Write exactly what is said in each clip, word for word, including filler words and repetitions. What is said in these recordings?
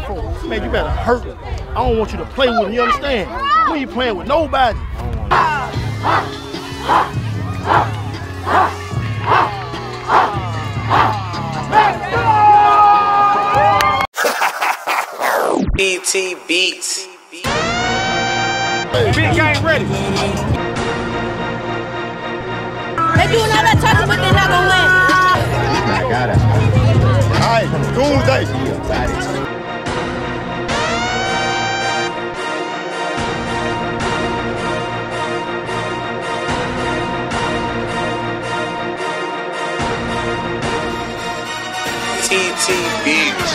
for? Man, you better hurt him. I don't want you to play with him, you understand? We ain't playing with nobody. B T Beats. Big game ready. They doing all that talking, but they're not gonna win. I got it. All right, Tuesday. T T Beats.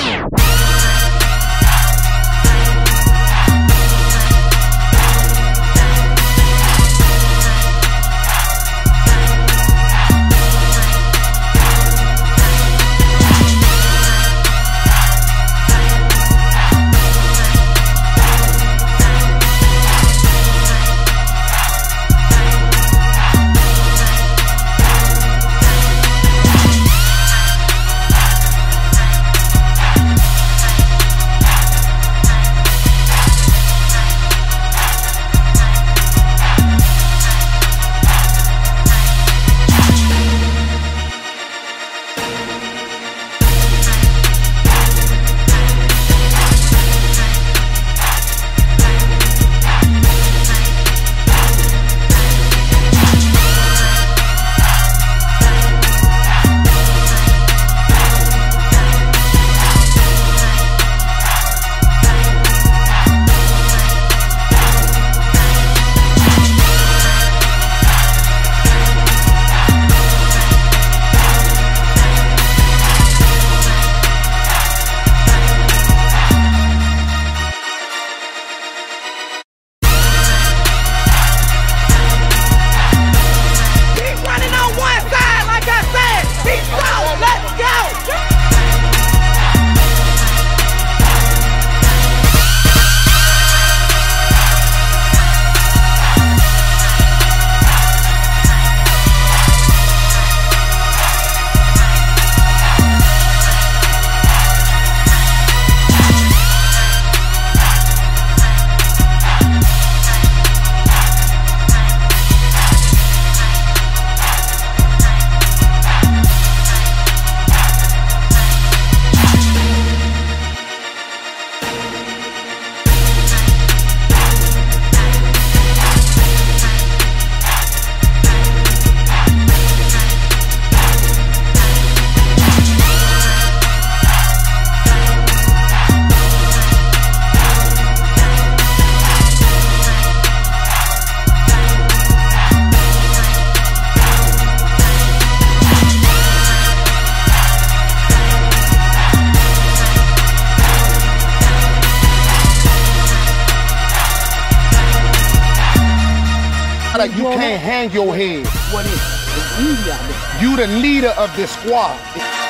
Like you can't hang your head. What is it? It's easy out there. You the leader of this squad.